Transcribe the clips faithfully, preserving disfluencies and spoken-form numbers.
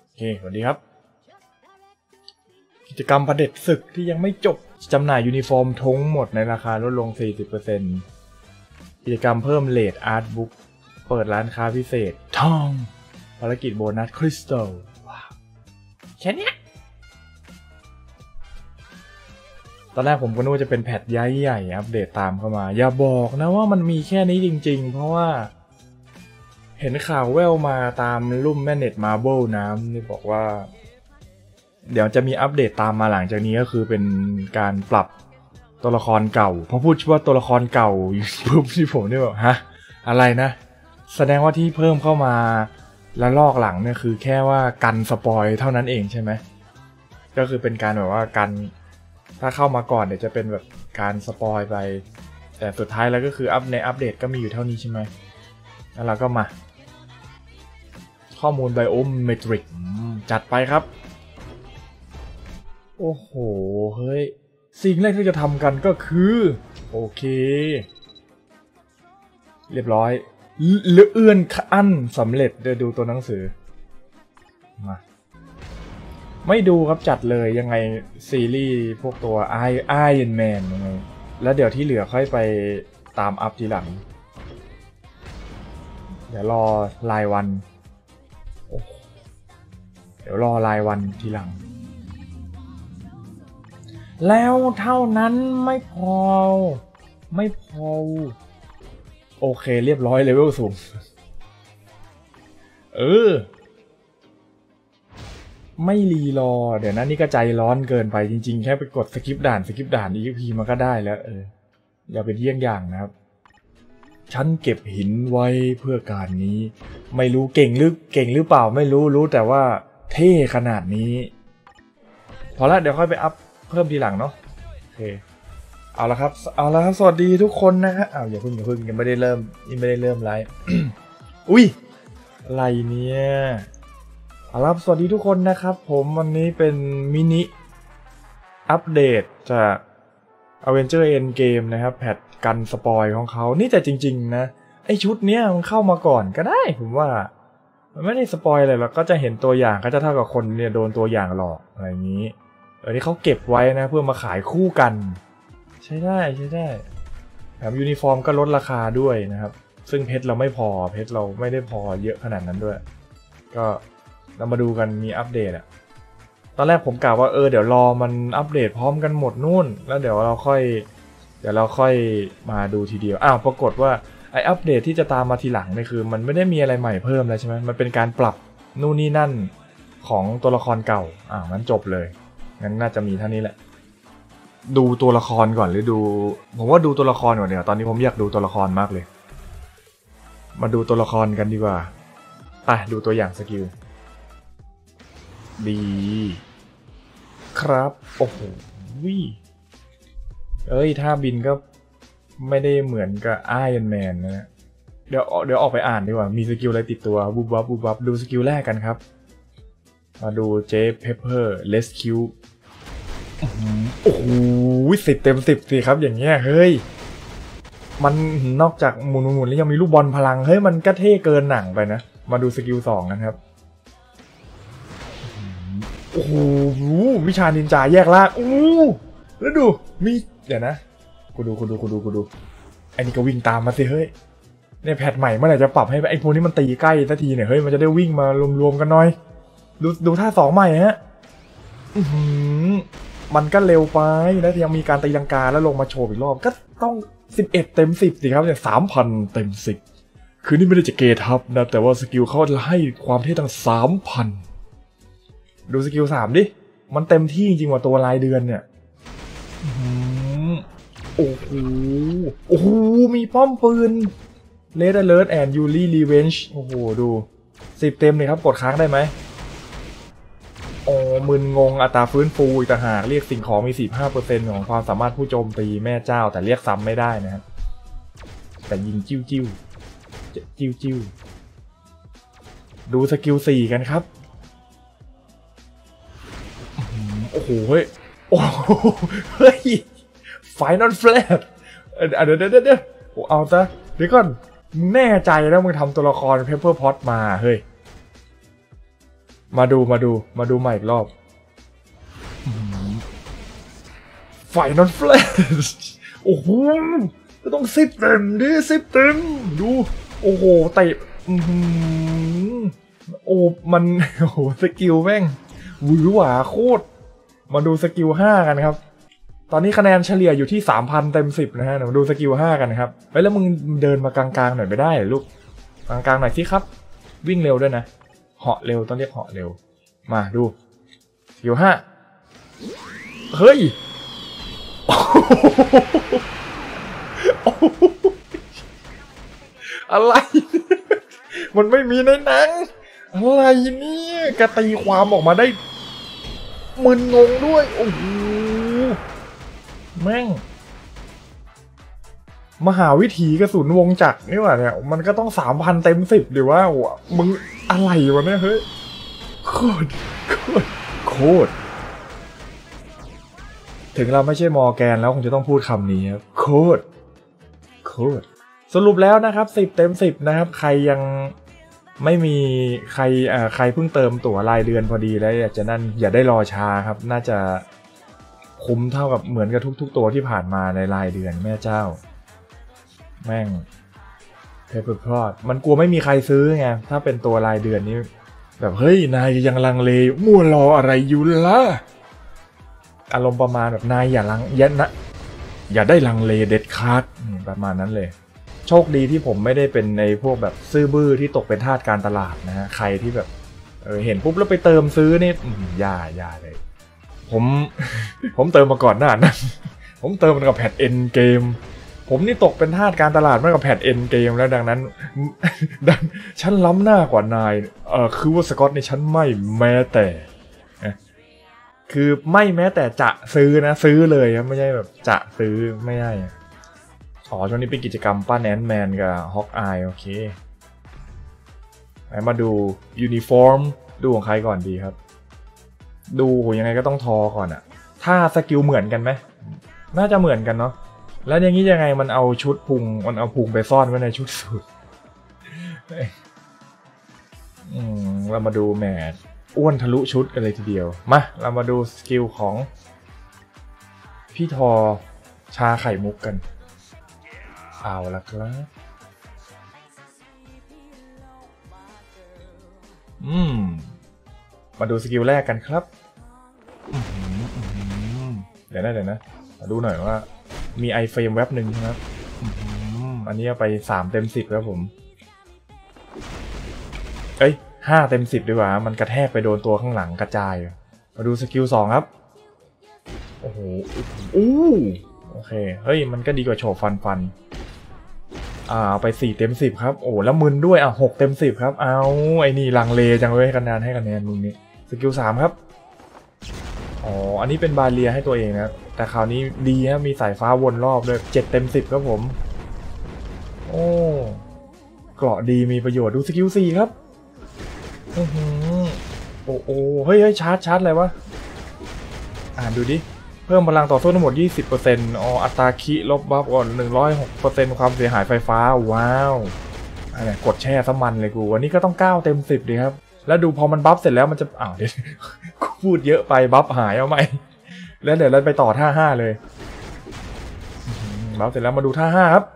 โอเคสวัสดีครับกิจกรรมเผด็จศึกที่ยังไม่จบจำหน่ายยูนิฟอร์มทั้งหมดในราคาลดลง สี่สิบเปอร์เซ็นต์ กิจกรรมเพิ่มเลทอาร์ตบุ๊กเปิดร้านค้าพิเศษทองภารกิจโบนัสคริสตัลว้าวแค่นี้ตอนแรกผมก็นึกว่าจะเป็นแพทใหญ่ๆอัปเดตตามเข้ามาอย่าบอกนะว่ามันมีแค่นี้จริงๆเพราะว่าเห็นข่าวแว่วมาตามลุ่มแม่เน็ตมาร์เบิลน้ำนี่บอกว่าเดี๋ยวจะมีอัปเดตตามมาหลังจากนี้ก็คือเป็นการปรับตัวละครเก่าพอพูดว่าตัวละครเก่าปุ๊บที่ผมนี่แบบฮะอะไรนะแสดงว่าที่เพิ่มเข้ามาและลอกหลังเนี่ยคือแค่ว่ากันสปอยเท่านั้นเองใช่ไหมก็คือเป็นการแบบว่ากันถ้าเข้ามาก่อนเดี๋ยวจะเป็นแบบการสปอยไปแต่สุดท้ายแล้วก็คืออัปในอัปเดตก็มีอยู่เท่านี้ใช่ไหมแล้วเราก็มาข้อมูลไบโอเมตริกจัดไปครับโอ้โหเฮ้ยสิ่งแรกที่จะทำกันก็คือโอเคเรียบร้อยเลื่อนขั้นสำเร็จเดี๋ยวดูตัวหนังสือมาไม่ดูครับจัดเลยยังไงซีรีส์พวกตัว Iron Man ยังไงแล้วเดี๋ยวที่เหลือค่อยไปตามอัพทีหลังเดี๋ยวรอรายวันเดี๋ยวรอรายวันทีหลังแล้วเท่านั้นไม่พอไม่พอโอเคเรียบร้อยเลเวลสูงเออไม่รีรอเดี๋ยวนั้นนี่ก็ใจร้อนเกินไปจริงๆแค่ไปกดสกิปด่านสกิปด่าน อี พี มันก็ได้แล้วเอออย่าเป็นเยี่ยงอย่างนะครับฉันเก็บหินไว้เพื่อการนี้ไม่รู้เก่งหรือเก่งหรือเปล่าไม่รู้รู้แต่ว่าเท่ขนาดนี้พอละเดี๋ยวค่อยไปอัพเพิ่มทีหลังเนาะโอเคเอาละครับเอาละครับสวัสดีทุกคนนะครับอ้าวอย่าเพิ่งอย่าเพิ่งยังไม่ได้เริ่มยังไม่ได้เริ่มไลฟ์ อุ้ยอะไรเนี่ยเอาละสวัสดีทุกคนนะครับผมวันนี้เป็นมินิอัปเดตจาก Avenger Endgame นะครับแพทกันสปอยของเขานี่แต่จริงๆนะไอชุดเนี้ยมันเข้ามาก่อนก็ได้ผมว่ามันไม่ได้สปอยอะไรหรอกก็จะเห็นตัวอย่างก็จะเท่ากับคนเนี่ยโดนตัวอย่างหลอกอะไรอย่างนี้อันนี้เขาเก็บไว้นะเพื่อมาขายคู่กันใช้ได้ใช้ได้แถมยูนิฟอร์มก็ลดราคาด้วยนะครับซึ่งเพชรเราไม่พอเพชรเราไม่ได้พอเยอะขนาดนั้นด้วยก็เรามาดูกันมีอัปเดตอะตอนแรกผมกล่าวว่าเออเดี๋ยวรอมันอัปเดตพร้อมกันหมดนู่นแล้วเดี๋ยวเราค่อยเดี๋ยวเราค่อยมาดูทีเดียวอ้าวปรากฏว่าไออัปเดตที่จะตามมาทีหลังนี่คือมันไม่ได้มีอะไรใหม่เพิ่มแล้วใช่ไหมมันเป็นการปรับนู่นนี่นั่นของตัวละครเก่าอ้าวงั้นจบเลยงั้นน่าจะมีเท่านี้แหละดูตัวละครก่อนหรือดูผมว่าดูตัวละครก่อนเดี๋ยวตอนนี้ผมอยากดูตัวละครมากเลยมาดูตัวละครกันดีกว่าไปดูตัวอย่างสกิลดีครับโอ้โหวิเอ้ยถ้าบินก็ไม่ได้เหมือนกับไอรอนแมนนะเดี๋ยวเดี๋ยวออกไปอ่านดีกว่ามีสกิลอะไรติดตัวบูบับบูบับดูสกิลแรกกันครับมาดูเจฟเพปเปอร์เลสคิวโอ้โหสิบเต็มสิบสิครับอย่างเงี้ยเฮ้ยมันนอกจากหมุนหมุนแล้วยังมีลูกบอลพลังเฮ้ยมันก็เท่เกินหนังไปนะมาดูสกิลสองนะครับโอ้โหวิชานินจาแยกล่างอู้แล้วดูมีเดี๋ยวนะกูดูกูดูกูดูกูดูไอ้นี่ก็วิ่งตามมาสิเฮ้ยเนี่ยแพทใหม่เมื่อไหร่จะปรับให้ไอ้พวกนี้มันตีใกล้สักทีเนี่ยเฮ้ยมันจะได้วิ่งมารวมๆกันหน่อยดูดูท่าสองใหม่ฮะมันก็เร็วไปแล้วยังมีการตีลังกาแล้วลงมาโชว์อีกรอบก็ต้องสิบเอ็ดเต็มสิบสิครับเนี่ย สามพัน เต็มสิบคือนี่ไม่ได้จะเกทับนะแต่ว่าสกิลเขาให้ความเท่ตั้ง สามพัน ดูสกิลสามดิมันเต็มที่จริงๆว่าตัวรายเดือนเนี่ยโอ้โหโอ้โหมีป้อมปืน Red Alert and Yuri Revenge โอ้โหดูสิบเต็มเลยครับกดค้างได้ไหมโอ้มึนงงอัตราฟื้นฟูอีกต่างหากเรียกสิ่งของมี สี่สิบห้าเปอร์เซ็นต์ ของความสามารถผู้โจมตีแม่เจ้าแต่เรียกซ้ำไม่ได้นะครับแต่ยิงจิ้วจิ้วจิ้วจิ้วดูสกิลสี่กันครับโอ้โหเฮ้ยโอ้เฮ้ยไฟนอลแฟลชเดี๋ยวเดี๋ยวเดี๋ยวเอาซะเดี๋ยวก่อนแน่ใจแล้วมึงทำตัวละครเพปเปอร์พอตมาเฮ้ยมาดูมาดูมาดูใหม่อีกรอบไฟนอลแฟลชโอ้โหก็ต้องสิบเต็มดิสิบเต็มดูโอ้โหเตะโอ้มันโอ้โหสกิลแม่งหวือหวาโคตรมาดูสกิลห้ากันครับตอนนี้คะแนนเฉลี่ยอยู่ที่ สามพัน เต็มสิบนะฮะมาดูสกิลห้ากันครับเฮ้ยแล้วมึงเดินมากลางๆหน่อยไม่ได้หรอลูกกลางๆหน่อยสิครับวิ่งเร็วด้วยนะเหาะเร็วต้องเรียกเหาะเร็วมาดูสกิลห้าเฮ้ยอะไรมันไม่มีในหนังอะไรเนี่ยกระตีความออกมาได้มึนงงด้วยโอ้โหแม่งมหาวิถีกระสุนวงจักรนี่หว่าเนี่ยมันก็ต้องสามพันเต็มสิบหรือว่ามึงอะไรวะเนี่ยเฮ้ยโคตรโคตรโคตรถึงเราไม่ใช่มอร์แกนแล้วคงจะต้องพูดคำนี้ครับโคตรโคตรสรุปแล้วนะครับสิบเต็มสิบนะครับใครยังไม่มีใครเอ่อใครเพิ่งเติมตั๋วรายเดือนพอดีแล้วอยากจะนั่นอย่าได้รอช้าครับน่าจะคุ้มเท่ากับเหมือนกับทุกๆตัวที่ผ่านมาในรายเดือนแม่เจ้าแม่งเพเปอร์พลอตมันกลัวไม่มีใครซื้อไงถ้าเป็นตัวรายเดือนนี้แบบเฮ้ยนายยังลังเลมั่วรออะไรอยู่ล่ะอารมณ์ประมาณแบบนายอย่าลังยันนะอย่าได้ลังเลเด็ดขาดประมาณนั้นเลยโชคดีที่ผมไม่ได้เป็นในพวกแบบซื้อบื้อที่ตกเป็นทาสการตลาดนะฮะใครที่แบบเออเห็นปุ๊บแล้วไปเติมซื้อนี่อย่าอย่าเลยผมผมเติมมาก่อนหน้านั้นผมเติมมันกับแพทเอ็นเกมผมนี่ตกเป็นทาสการตลาดมากกับแพทเอ็นเกมแล้วดังนั้นดังฉันล้ำหน้ากว่านายเออคือว่าสกอตในฉันไม่แม้แต่คือไม่แม้แต่จะซื้อนะซื้อเลยไม่ใช่แบบจะซื้อไม่ได้อ๋อช่วงนี้เป็นกิจกรรมป้าแนนแมนกับฮอกอายโอเคมาดูยูนิฟอร์มดูของใครก่อนดีครับดูยังไงก็ต้องทอก่อนอะถ้าสกิลเหมือนกันไหมน่าจะเหมือนกันเนาะแล้วอย่างนี้ยังไงมันเอาชุดพุงมันเอาพุงไปซ่อนไว้ในชุดสูทอืมเรามาดูแมทอ้วนทะลุชุดกันเลยทีเดียวมาเรามาดูสกิลของพี่ทอชาไข่มุกกันเอาละครับอืมมาดูสกิลแรกกันครับเดี๋ยวนะเดี๋ยวนะมาดูหน่อยว่ามีไอเฟรมแว็บหนึ่งครับอันนี้ไปสามเต็มสิบครับผมเอ้ยห้าเต็มสิบดีกว่ามันกระแทกไปโดนตัวข้างหลังกระจายมาดูสกิลสองครับโอ้โหอู้โอเคเฮ้ยมันก็ดีกว่าโฉบฟันฟันอ่าไปสี่เต็มสิบครับโอ้แล้วมึนด้วยอ่ะหกเต็มสิบครับเอาไอ้นี่ลังเลจังเลยให้คะแนนให้คะแนนมึงนี่สกิลสามครับอ๋ออันนี้เป็นบาเรียให้ตัวเองนะแต่คราวนี้ดีนะมีสายฟ้าวนรอบด้วยเจ็ดเต็มสิบครับผมโอ้เกราะดีมีประโยชน์ดูสกิลสี่ครับโอ้โหโอ้โหเฮ้ยเฮ้ยชาร์จชาร์จอะไรวะอ่านดูดิเพิ่มพลังต่อสู้ทั้งหมด ยี่สิบเปอร์เซ็นต์ อ๋ออัตราคิลบบัฟก่อน หนึ่งร้อยหกเปอร์เซ็นต์ ความเสียหายไฟฟ้าว้าวอะไรกดแช่ซะมันเลยกูวันนี้ก็ต้องเก้าเต็มสิบดีครับแล้วดูพอมันบัฟเสร็จแล้วมันจะอ้าวเดี๋ยวพูดเยอะไปบัฟหายเอาไหมแล้วเดี๋ยวเราไปต่อท่าห้าเลยบัฟเสร็จแล้วมาดูท่าห้าครับ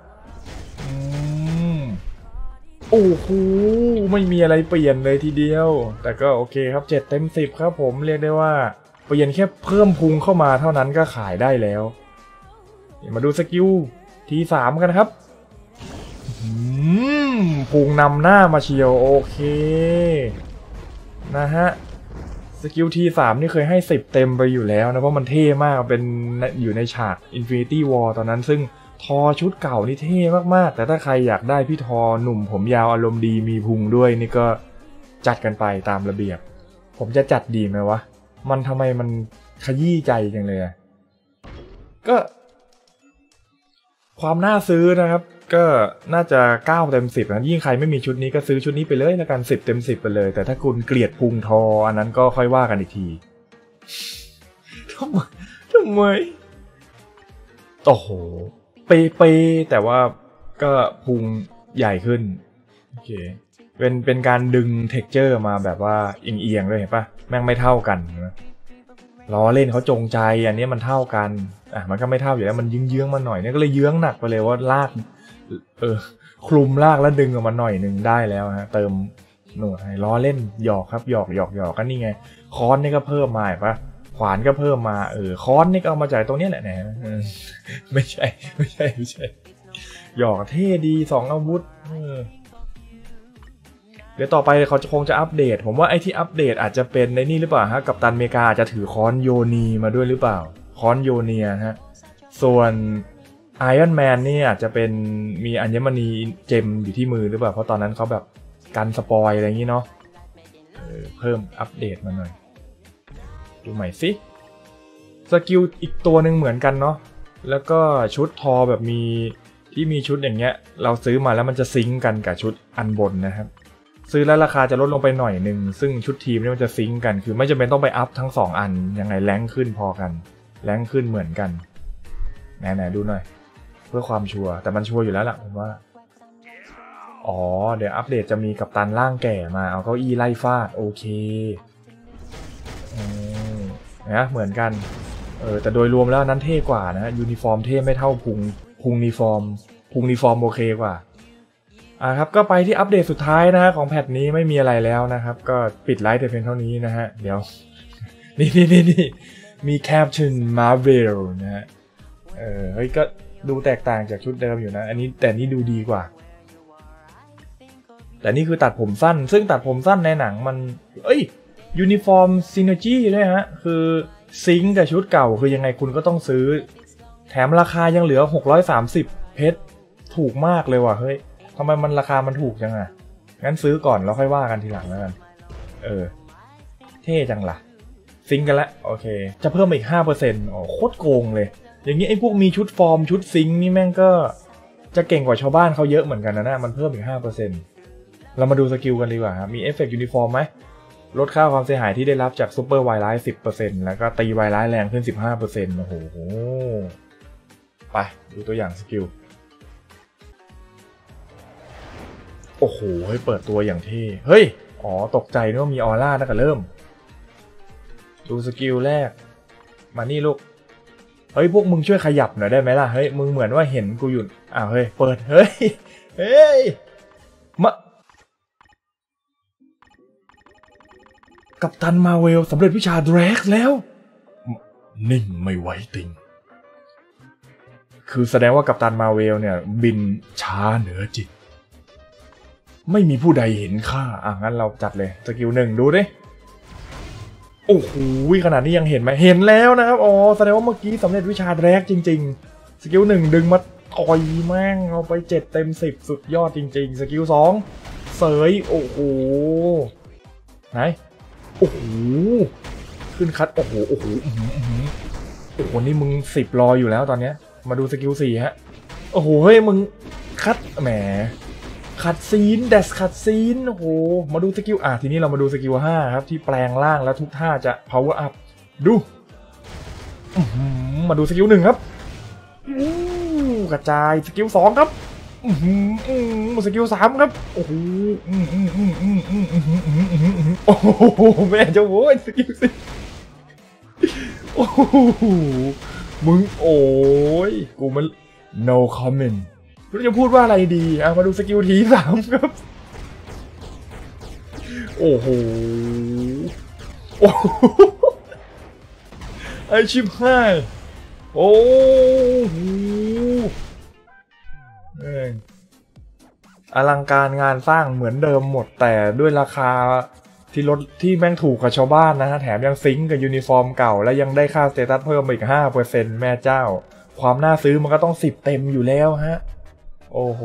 โอ้โหไม่มีอะไรเปลี่ยนเลยทีเดียวแต่ก็โอเคครับเจ็ดเต็มสิบครับผมเรียกได้ว่าเปลี่ยนแค่เพิ่มพุงเข้ามาเท่านั้นก็ขายได้แล้วมาดูสกิลทีสามกันครับพุงนำหน้ามาเชียวโอเคนะฮะสกิลทีสามนี่เคยให้สิบเต็มไปอยู่แล้วนะเพราะมันเท่มากเป็นอยู่ในฉาก Infinity War ตอนนั้นซึ่งทอชุดเก่านี่เท่มากๆแต่ถ้าใครอยากได้พี่ทอหนุ่มผมยาวอารมณ์ดีมีพุงด้วยนี่ก็จัดกันไปตามระเบียบผมจะจัดดีไหมวะมันทำไมมันขยี้ใจจังเลยก็ความน่าซื้อนะครับก็น่าจะเก้าเต็มสิบนะยิ่งใครไม่มีชุดนี้ก็ซื้อชุดนี้ไปเลยแล้วกันสิบเต็มสิบไปเลยแต่ถ้าคุณเกลียดพุงทออันนั้นก็ค่อยว่ากันอีกทีทำไมทำไมโอ้โหเปเปแต่ว่าก็พุงใหญ่ขึ้นโอเคเป็นเป็นการดึงเท็กเจอร์มาแบบว่าเอียงๆด้วยเห็นปะแม่งไม่เท่ากันนะล้อเล่นเขาจงใจอันนี้มันเท่ากันอ่ะมันก็ไม่เท่าอยู่แล้วมันเยื้องๆมาหน่อยเนี่ยก็เลยเยื้องหนักไปเลยว่าลากเออคลุมลากแล้วดึงออกมาหน่อยหนึ่งได้แล้วฮะเติมหนวดให้ล้อเล่นหยอกครับหยอกหยอกหยอกก็นี่ไงค้อนนี่ก็เพิ่มมาเห็นปะขวานก็เพิ่มมาเออค้อนนี่ก็เอามาจากตรงนี้แหละแหนไม่ใช่ไม่ใช่ไม่ใช่หยอกเท่ดีสองอาวุธเดี๋ยวต่อไปเขาจะคงจะอัปเดตผมว่าไอ้ที่อัปเดตอาจจะเป็นในนี่หรือเปล่าฮะกัปตันอเมริกาอาจจะถือค้อนโยนีมาด้วยหรือเปล่าค้อนโยเนียฮะส่วนไอรอนแมนนี่อาจจะเป็นมีอัญมณีเจมอยู่ที่มือหรือเปล่าเพราะตอนนั้นเขาแบบกันสปอยอะไรอย่างนี้เนาะเพิ่มอัปเดตมาหน่อยดูใหม่สิสกิลอีกตัวหนึ่งเหมือนกันเนาะแล้วก็ชุดทอแบบมีที่มีชุดอย่างเงี้ยเราซื้อมาแล้วมันจะซิงก์กันกับชุดอันบนนะครับซื้อแล้วราคาจะลดลงไปหน่อยหนึ่งซึ่งชุดทีมนี่มันจะซิงก์กันคือไม่จำเป็นต้องไปอัพทั้งสองอันยังไงแรงขึ้นพอกันแรงขึ้นเหมือนกันไหนๆดูหน่อยเพื่อความชัวร์แต่มันชัวร์อยู่แล้วล่ะผมว่าอ๋อเดี๋ยวอัปเดตจะมีกัปตันร่างแก่มาเอาเก้าอี้ไล่ฟาดโอเคนะเหมือนกันเออแต่โดยรวมแล้วนั้นเท่กว่านะยูนิฟอร์มเท่ไม่เท่าพุงพุงนิฟอร์มพุงนิฟอร์มโอเคกว่าอ่าครับก็ไปที่อัปเดตสุดท้ายนะฮะของแพทนี้ไม่มีอะไรแล้วนะครับก็ปิดไลฟ์แต่เพียงเท่านี้นะฮะเดี๋ยวนี่นี่นี่นี่มีแคปชั่นมาร์เวลนะฮะเออเฮ้ยก็ดูแตกต่างจากชุดเดิมอยู่นะอันนี้แต่นี่ดูดีกว่าแต่นี่คือตัดผมสั้นซึ่งตัดผมสั้นในหนังมันเอ้ยยูนิฟอร์มซินเนอร์จี้ด้วยฮะคือซิงค์กับชุดเก่าคือยังไงคุณก็ต้องซื้อแถมราคายังเหลือหกร้อยสามสิบเพชรถูกมากเลยว่ะเฮ้ยทำไมมันราคามันถูกจังอ่ะงั้นซื้อก่อนแล้วค่อยว่ากันทีหลังแล้วกันเออเท่จังล่ะซิงค์กันละโอเคจะเพิ่มอีก ห้าเปอร์เซ็นต์ อ๋อโคตรโกงเลยอย่างนี้ไอ้พวกมีชุดฟอร์มชุดซิงค์นี่แม่งก็จะเก่งกว่าชาวบ้านเขาเยอะเหมือนกันนะนะมันเพิ่มอีก ห้าเปอร์เซ็นต์ เรามาดูสกิลกันดีกว่าครับมีเอฟเฟกต์ยูนิฟอร์มไหมลดค่าความเสียหายที่ได้รับจากซูเปอร์ไวไลท์ สิบเปอร์เซ็นต์ แล้วก็ตีไวไลท์แรงขึ้น สิบห้าเปอร์เซ็นต์ โอ้โหไปดูตัวอย่างสกิลโอ้โหให้เปิดตัวอย่างเท่เฮ้ยอ๋อตกใจนึกว่ามีออร่าตั้งแต่เริ่มดูสกิลแรกมานี่ลูกเฮ้ยพวกมึงช่วยขยับหน่อยได้ไหมล่ะเฮ้ยมึงเหมือนว่าเห็นกูอยู่อ้าวเฮ้ยเปิดเฮ้ยเฮ้ยมากัปตันมาเวลสำเร็จวิชาแดรกแล้วนิ่งไม่ไหวติงคือแสดงว่ากัปตันมาเวลเนี่ยบินช้าเหนือจิตไม่มีผู้ใดเห็นค่าอ่ะงั้นเราจัดเลยสกิลหนึ่งดูดิโอ้โหขนาดนี้ยังเห็นไหมเห็นแล้วนะครับอ๋อแสดงว่าเมื่อกี้สำเร็จวิชาแรกจริงๆสกิลหนึ่งดึงมาต่อยแม่งเอาไปเจ็ดเต็มสิบสุดยอดจริงๆสกิลสองเสยโอ้โหไหนโอ้โหขึ้นคัดโอ้โหโอ้โหโอ้โหโอ้โหนี่มึงสิบรออยู่แล้วตอนเนี้ยมาดูสกิลสี่ฮะโอ้โหเฮ้ยมึงคัดแหมคัดซีนเดสคัดซีนโอ้โหมาดูสกิลอ่ะทีนี้เรามาดูสกิลห้าครับที่แปลงร่างแล้วทุกท่าจะ power up ดูมาดูสกิลหนึ่งครับกระจายสกิลสองครับสกิลสามครับโอ้โหโอ้โหแม่เจ้าโว้ยสกิลสี่โอ้โหมึงโอ้ยกูมัน no commentไม่รู้จะพูดว่าอะไรดีอ่ะมาดูสกิลทีสามครับโอ้โหโอ้ไอชิบหายโอ้โหอลังการงานสร้างเหมือนเดิมหมดแต่ด้วยราคาที่ลดที่แม่งถูกกับชาวบ้านนะฮะแถมยังซิงก์กับยูนิฟอร์มเก่าและยังได้ค่าสเตตัสเพิ่มอีก ห้าเปอร์เซ็นต์ แม่เจ้าความน่าซื้อมันก็ต้องสิบเต็มอยู่แล้วฮะโอ้โห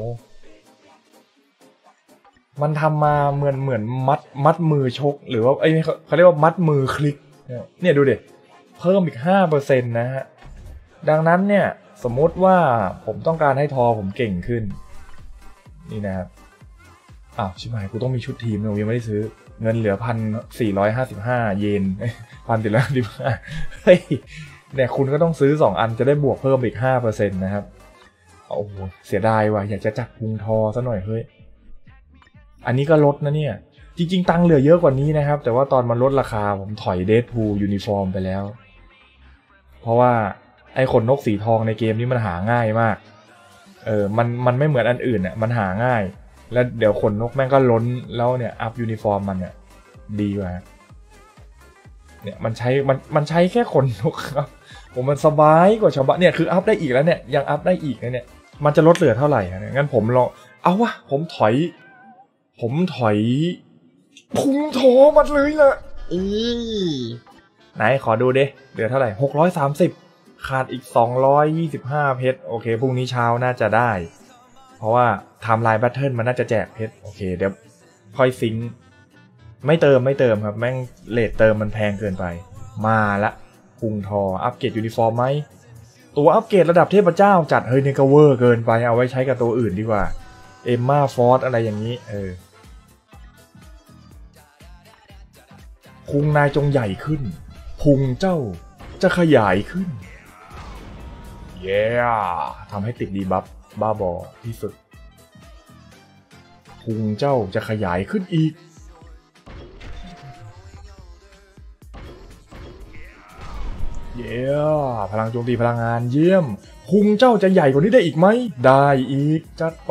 มันทำมาเหมือนเหมือนมัดมัดมือชกหรือว่าไอ้เขาเรียกว่ามัดมือคลิกเนี่ยดูดิเพิ่มอีก ห้าเปอร์เซ็นต์ นะฮะดังนั้นเนี่ยสมมติว่าผมต้องการให้ทอผมเก่งขึ้นนี่นะครับอ้าวชิบหายกูต้องมีชุดทีมนะยังไม่ได้ซื้อเงินเหลือพันสี่ร้อยห้าสิบห้าเยนพันสี่ร้อยห้าสิบห้าเฮ้ยเนี่ยคุณก็ต้องซื้อสองอันจะได้บวกเพิ่มอีก ห้าเปอร์เซ็นต์ นะครับโอ้โหเสียดายว่ะอยากจะจับพุงทอซะหน่อยเฮ้ยอันนี้ก็ลดนะเนี่ยจริงๆตังค์เหลือเยอะกว่านี้นะครับแต่ว่าตอนมันลดราคาผมถอยเดดพูลยูนิฟอร์มไปแล้วเพราะว่าไอ้ขนนกสีทองในเกมนี้มันหาง่ายมากเออมันมันไม่เหมือนอันอื่นเนี่ยมันหาง่ายแล้วเดี๋ยวขนนกแม่งก็ล้นแล้วเนี่ยอัพยูนิฟอร์มมันเนี่ยดีกว่าเนี่ยมันใช้มันมันใช้แค่ขนนกครับผมมันสบายกว่าชาวบ้านเนี่ยคืออัพได้อีกแล้วเนี่ยยังอัพได้อีกนะเนี่ยมันจะลดเหลือเท่าไหร่เนี่ยงั้นผมลองเอาวะผมถอยผมถอยพุงโถมันเลยแหละอือไหนขอดูดิเหลือเท่าไหร่หกร้อยสามสิบขาดอีกสองร้อยยี่สิบห้าเพชรโอเคพรุ่งนี้เช้าน่าจะได้เพราะว่าไทม์ไลน์แบทเทิลมันน่าจะแจกเพชรโอเคเดี๋ยวค่อยซิงค์ไม่เติมไม่เติมครับแม่งเลทเติมมันแพงเกินไปมาละพุงทออัปเกรดยูนิฟอร์มไหมตัวอัปเกรดระดับเทพเจ้าจัดเฮ้ยเนี่ยก็เวอร์เกินไปเอาไว้ใช้กับตัวอื่นดีกว่าเอมม่าฟอร์สอะไรอย่างนี้เออพุงนายจงใหญ่ขึ้นพุงเจ้าจะขยายขึ้นเย้ yeah! ทำให้ติดดีบัฟบ้าบอที่สุดพุงเจ้าจะขยายขึ้นอีกเย้ yeah! พลังโจมตีพลังงานเยี่ยมพุงเจ้าจะใหญ่กว่านี้ได้อีกไหมได้อีกจัดไป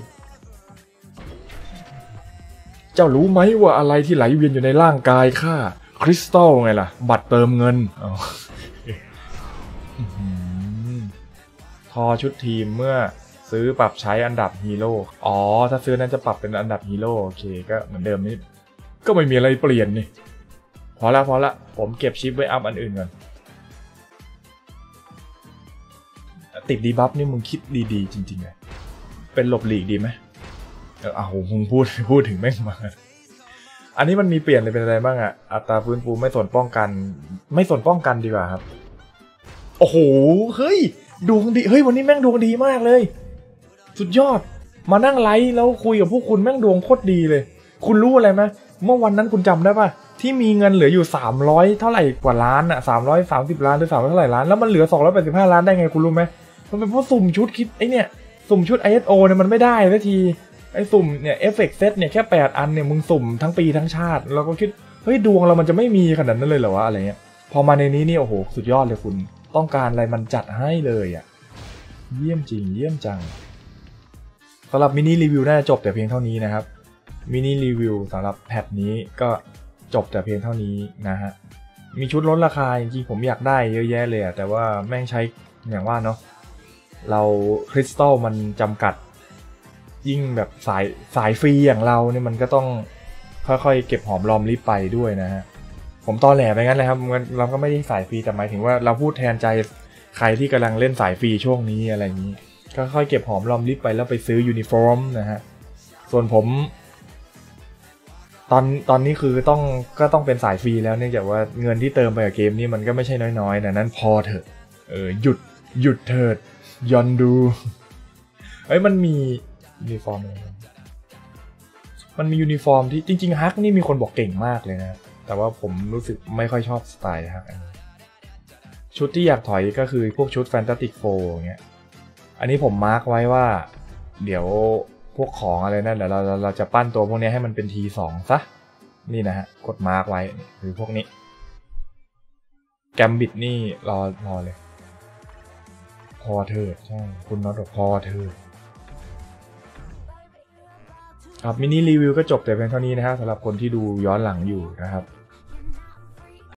เจ้ารู้ไหมว่าอะไรที่ไหลเวียนอยู่ในร่างกายข้าคริสตัลไงล่ะบัตรเติมเงินอ๋อทอชุดทีมเมื่อซื้อปรับใช้อันดับฮีโร่อ๋อถ้าซื้อนั้นจะปรับเป็นอันดับฮีโร่โอเคก็เหมือนเดิมนี่ก็ไม่มีอะไรเปลี่ยนนี่พอละพอละผมเก็บชิปไว้อัพอันอื่นก่อนติดดีบัฟนี่มึงคิดดีๆจริงๆเลยเป็นหลบหลีกดีไหมเออเอาผมพูดพูดถึงแม่งมาอันนี้มันมีเปลี่ยนเลยเป็นอะไรบ้างอะอัตราฟื้นฟูไม่ส่วนป้องกันไม่ส่วนป้องกันดีกว่าครับโอ้โหเฮ้ยดวงดีเฮ้ยวันนี้แม่งดวงดีมากเลยสุดยอดมานั่งไลฟ์แล้วคุยกับพวกคุณแม่งดวงโคตรดีเลยคุณรู้อะไรไหมเมื่อวันนั้นคุณจำได้ป่ะที่มีเงินเหลืออยู่สามร้อยเท่าไหร่กว่าล้านอะสามร้อยสามสิบล้านหรือสามร้อยเท่าไหร่ล้านแล้วมันเหลือสองร้อยแปดสิบห้าล้านได้ไงคุณรู้ไหมมันเป็นเพราะสุ่มชุดคิดไอเนี่ยสุ่มชุด ไอ เอส โอ เนี่ยมันไม่ได้สักทีไอ้สุ่มเนี่ยเอฟเฟกต์เซตเนี่ยแค่แปดอันเนี่ยมึงสุ่มทั้งปีทั้งชาติเราก็คิดเฮ้ยดวงเรามันจะไม่มีขนาดนั้นเลยเหรอวะอะไรเงี้ยพอมาในนี้นี่โอ้โหสุดยอดเลยคุณต้องการอะไรมันจัดให้เลยอ่ะเยี่ยมจริงเยี่ยมจังสำหรับมินิรีวิวน่าจะจบแต่เพียงเท่านี้นะครับมินิรีวิวสำหรับแพทนี้ก็จบแต่เพียงเท่านี้นะฮะมีชุดลดราคาจริงๆผมอยากได้เยอะแยะเลยอะแต่ว่าแม่งใช้อย่างว่าเนาะเราคริสตัลมันจำกัดยิ่งแบบสายสายฟรีอย่างเราเนี่ยมันก็ต้องค่อยๆเก็บหอมรอมริบไปด้วยนะฮะผมตอแหลไปงั้นเลยครับเราก็ไม่ได้สายฟรีแต่หมายถึงว่าเราพูดแทนใจใครที่กำลังเล่นสายฟรีช่วงนี้อะไรอย่างนี้ก็ค่อยเก็บหอมรอมริบไปแล้วไปซื้อยูนิฟอร์มนะฮะส่วนผมตอนตอนนี้คือต้องก็ต้องเป็นสายฟรีแล้วเนื่องจากว่าเงินที่เติมไปกับเกมนี้มันก็ไม่ใช่น้อยๆนะนั้นพอเถอะเออหยุดหยุดเถิดยอนดูเอ้ยมันมียูนิฟอร์มอะไรมันมียูนิฟอร์มที่จริงๆฮักนี่มีคนบอกเก่งมากเลยนะแต่ว่าผมรู้สึกไม่ค่อยชอบสไตล์ฮักอันนี้ชุดที่อยากถอยก็คือพวกชุดแฟนตาติกโฟร์อย่างเงี้ยอันนี้ผมมาร์กไว้ว่าเดี๋ยวพวกของอะไรนั่นเดี๋ยวเราเราจะปั้นตัวพวกนี้ให้มันเป็น ที สอง ซะนี่นะฮะกดมาร์กไว้คือพวกนี้แกมบิดนี่รอรอเลยพอเถิดใช่คุณน็อตบอกพอเถิดครับมินิรีวิวก็จบแต่เพียงเท่านี้นะครับสำหรับคนที่ดูย้อนหลังอยู่นะครับ